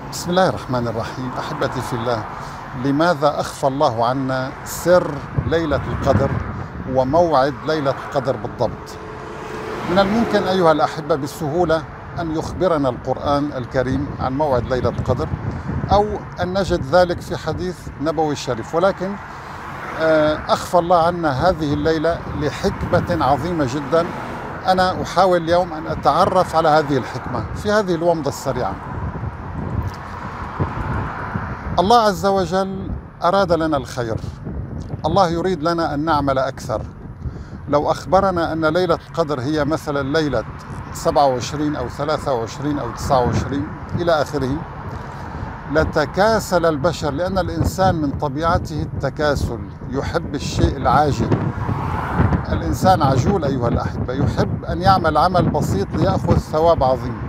بسم الله الرحمن الرحيم. أحبتي في الله، لماذا أخفى الله عنا سر ليلة القدر وموعد ليلة القدر بالضبط؟ من الممكن أيها الأحبة بسهولة أن يخبرنا القرآن الكريم عن موعد ليلة القدر، أو أن نجد ذلك في حديث نبوي شريف، ولكن أخفى الله عنا هذه الليلة لحكمة عظيمة جدا. أنا أحاول اليوم أن أتعرف على هذه الحكمة في هذه الومضة السريعة. الله عز وجل أراد لنا الخير، الله يريد لنا أن نعمل أكثر. لو أخبرنا أن ليلة القدر هي مثلا ليلة 27 أو 23 أو 29 إلى آخره لتكاسل البشر، لأن الإنسان من طبيعته التكاسل، يحب الشيء العاجل. الإنسان عجول أيها الأحبة، يحب أن يعمل عمل بسيط ليأخذ ثواب عظيم.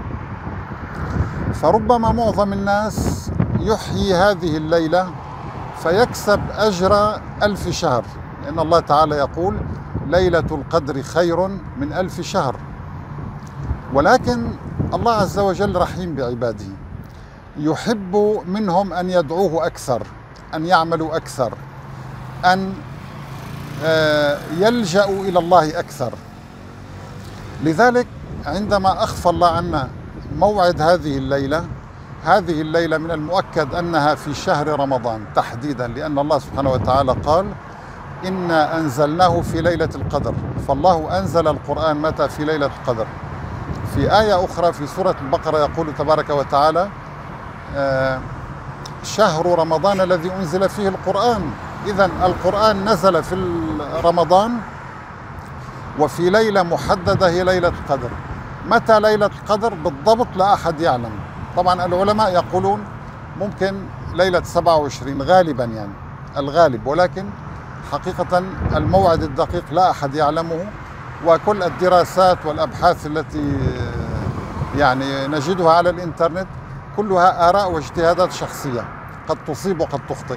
فربما معظم الناس يحيي هذه الليلة فيكسب أجر 1000 شهر، لأن الله تعالى يقول ليلة القدر خير من 1000 شهر. ولكن الله عز وجل رحيم بعباده، يحب منهم أن يدعوه أكثر، أن يعملوا أكثر، أن يلجأوا إلى الله أكثر. لذلك عندما أخفى الله عنا موعد هذه الليلة من المؤكد أنها في شهر رمضان تحديدا، لأن الله سبحانه وتعالى قال إنا أنزلناه في ليلة القدر. فالله أنزل القرآن متى؟ في ليلة القدر. في آية أخرى في سورة البقرة يقول تبارك وتعالى شهر رمضان الذي أنزل فيه القرآن. إذن القرآن نزل في رمضان وفي ليلة محددة هي ليلة القدر. متى ليلة القدر بالضبط لا أحد يعلم. طبعا العلماء يقولون ممكن ليلة 27 غالبا، يعني الغالب، ولكن حقيقة الموعد الدقيق لا أحد يعلمه. وكل الدراسات والأبحاث التي يعني نجدها على الإنترنت كلها آراء واجتهادات شخصية، قد تصيب وقد تخطئ.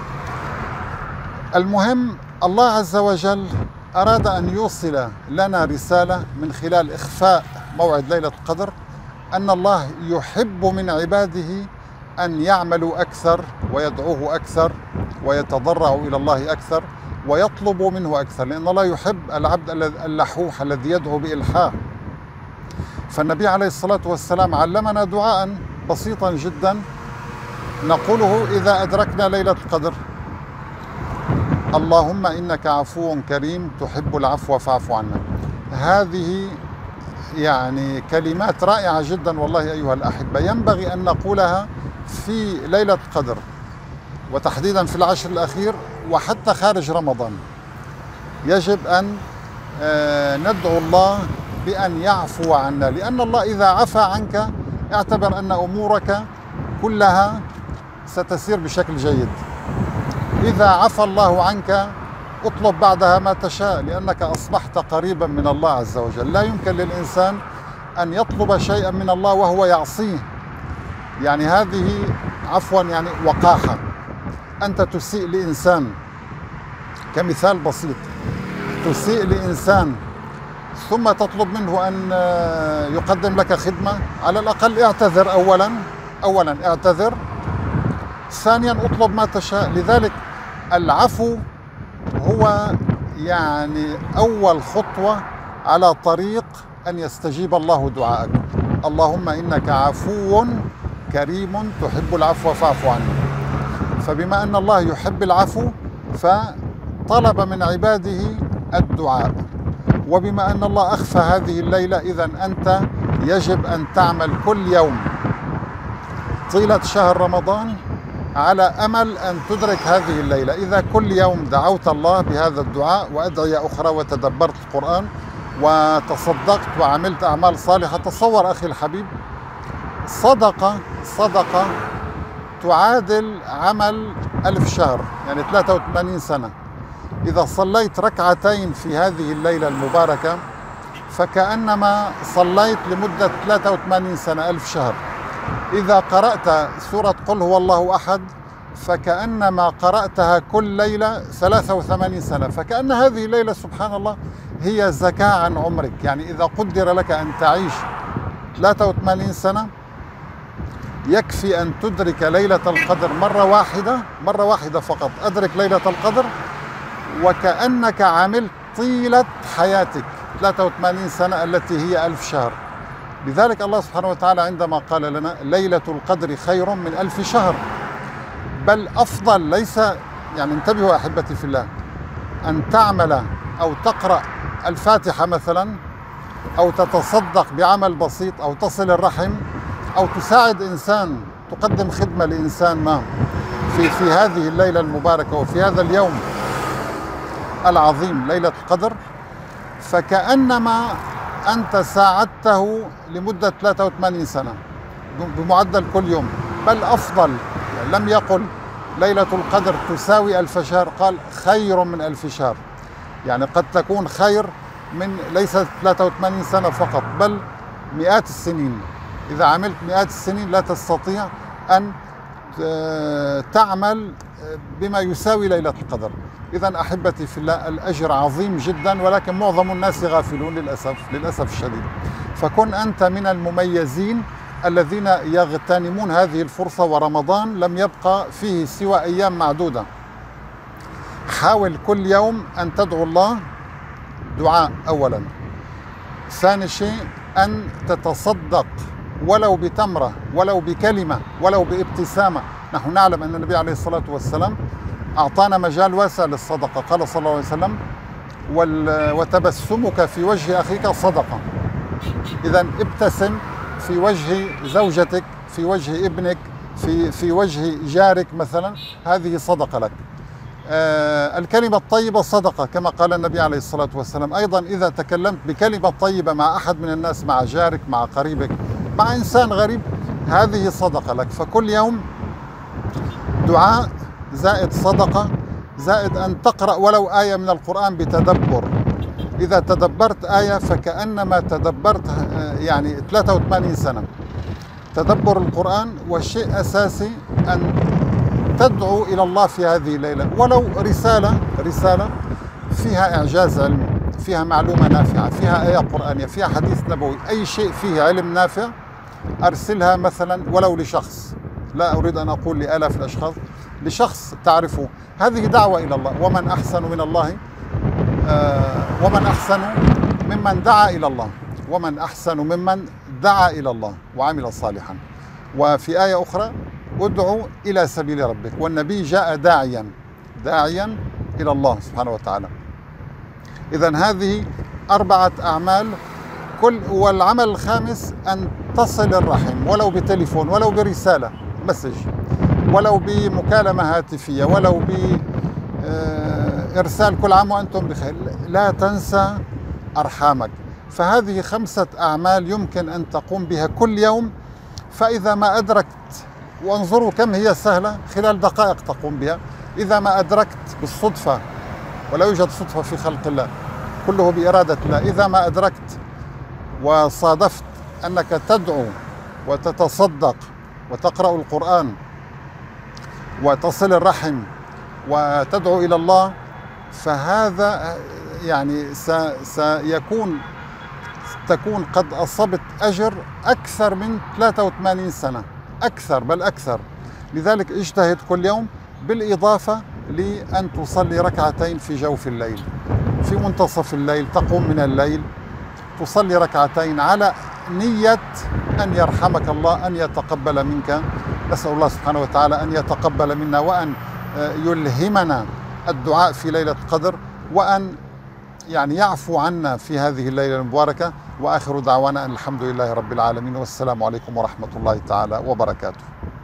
المهم الله عز وجل أراد أن يوصل لنا رسالة من خلال إخفاء موعد ليلة القدر، أن الله يحب من عباده أن يعملوا أكثر ويدعوه أكثر ويتضرعوا إلى الله أكثر ويطلبوا منه أكثر، لأن الله يحب العبد اللحوح الذي يدعو بإلحاح. فالنبي عليه الصلاة والسلام علمنا دعاء بسيطا جدا نقوله إذا أدركنا ليلة القدر: اللهم إنك عفو كريم تحب العفو فاعف عنا. هذه يعني كلمات رائعة جدا والله أيها الأحبة، ينبغي أن نقولها في ليلة القدر، وتحديدا في العشر الأخير وحتى خارج رمضان. يجب أن ندعو الله بأن يعفو عنا، لأن الله إذا عفى عنك اعتبر أن أمورك كلها ستسير بشكل جيد. إذا عفى الله عنك اطلب بعدها ما تشاء، لأنك أصبحت قريبا من الله عز وجل. لا يمكن للإنسان أن يطلب شيئا من الله وهو يعصيه، يعني هذه عفوا يعني وقاحة. أنت تسيء لإنسان، كمثال بسيط، تسيء لإنسان ثم تطلب منه أن يقدم لك خدمة، على الأقل اعتذر أولا اعتذر، ثانيا اطلب ما تشاء. لذلك العفو هو يعني أول خطوة على طريق أن يستجيب الله دعاءك. اللهم إنك عفو كريم تحب العفو فاعف عني. فبما أن الله يحب العفو فطلب من عباده الدعاء، وبما أن الله أخفى هذه الليلة إذن أنت يجب أن تعمل كل يوم طيلة شهر رمضان على أمل أن تدرك هذه الليلة. إذا كل يوم دعوت الله بهذا الدعاء وأدعية أخرى وتدبرت القرآن وتصدقت وعملت أعمال صالحة، تصور أخي الحبيب، صدقة تعادل عمل 1000 شهر، يعني 83 سنة. إذا صليت ركعتين في هذه الليلة المباركة فكأنما صليت لمدة 83 سنة، 1000 شهر. إذا قرأت سورة قل هو الله أحد فكأنما قرأتها كل ليلة 83 سنة. فكأن هذه الليلة سبحان الله هي زكاة عن عمرك. يعني إذا قدر لك أن تعيش 83 سنة يكفي أن تدرك ليلة القدر مرة واحدة فقط. أدرك ليلة القدر وكأنك عملت طيلة حياتك 83 سنة التي هي 1000 شهر. لذلك الله سبحانه وتعالى عندما قال لنا ليلة القدر خير من 1000 شهر، بل أفضل، ليس يعني انتبهوا أحبتي في الله، أن تعمل أو تقرأ الفاتحة مثلا، أو تتصدق بعمل بسيط، أو تصل الرحم، أو تساعد إنسان، تقدم خدمة لإنسان ما في هذه الليلة المباركة وفي هذا اليوم العظيم ليلة القدر، فكأنما أنت ساعدته لمدة 83 سنة بمعدل كل يوم، بل أفضل. يعني لم يقل ليلة القدر تساوي 1000 شهر، قال خير من 1000 شهر. يعني قد تكون خير من ليست 83 سنة فقط، بل مئات السنين. إذا عملت مئات السنين لا تستطيع أن تعمل بما يساوي ليلة القدر. إذا أحبتي في الله الأجر عظيم جدا، ولكن معظم الناس غافلون للأسف الشديد. فكن أنت من المميزين الذين يغتنمون هذه الفرصة، ورمضان لم يبقى فيه سوى أيام معدودة. حاول كل يوم أن تدعو الله دعاء أولا. ثاني شيء أن تتصدق ولو بتمرة، ولو بكلمة، ولو بابتسامة. نحن نعلم أن النبي عليه الصلاة والسلام أعطانا مجال واسع للصدقة، قال صلى الله عليه وسلم وتبسمك في وجه أخيك صدقة. إذا ابتسم في وجه زوجتك، في وجه ابنك، في وجه جارك مثلا، هذه صدقة لك. الكلمة الطيبة صدقة كما قال النبي عليه الصلاة والسلام. أيضا إذا تكلمت بكلمة طيبة مع أحد من الناس، مع جارك، مع قريبك، مع إنسان غريب، هذه صدقة لك. فكل يوم دعاء زائد صدقة، زائد أن تقرأ ولو آية من القرآن بتدبر. إذا تدبرت آية فكأنما تدبرت يعني 83 سنة. تدبر القرآن، والشيء أساسي أن تدعو إلى الله في هذه الليلة، ولو رسالة فيها إعجاز علمي، فيها معلومة نافعة، فيها آية قرآنية، فيها حديث نبوي، أي شيء فيه علم نافع أرسلها مثلا ولو لشخص، لا أريد أن أقول لآلاف الأشخاص، لشخص تعرفه. هذه دعوة إلى الله. ومن أحسن من الله ومن أحسن ممن دعا إلى الله، ومن أحسن ممن دعا إلى الله وعمل صالحا. وفي آية أخرى ادعو إلى سبيل ربك، والنبي جاء داعيا إلى الله سبحانه وتعالى. إذن هذه 4 أعمال. والعمل الخامس أن تصل الرحم، ولو بتليفون، ولو برسالة مسج، ولو بمكالمة هاتفية، ولو بإرسال كل عام وأنتم بخير. لا تنسى أرحامك. فهذه 5 أعمال يمكن أن تقوم بها كل يوم. فإذا ما أدركت، وانظروا كم هي سهلة، خلال دقائق تقوم بها. إذا ما أدركت بالصدفة، ولا يوجد صدفة في خلق الله، كله بإرادة الله. إذا ما أدركت وصادفت أنك تدعو وتتصدق وتقرأ القرآن وتصل الرحم وتدعو إلى الله، فهذا يعني تكون قد أصبت أجر أكثر من 83 سنة، بل أكثر. لذلك اجتهد كل يوم، بالإضافة لأن تصلي ركعتين في جوف الليل، في منتصف الليل، تقوم من الليل تصلي ركعتين على نية أن يرحمك الله، أن يتقبل منك. نسأل الله سبحانه وتعالى أن يتقبل منا، وأن يلهمنا الدعاء في ليلة القدر، وأن يعني يعفو عنا في هذه الليلة المباركة. وآخر دعوانا أن الحمد لله رب العالمين، والسلام عليكم ورحمة الله تعالى وبركاته.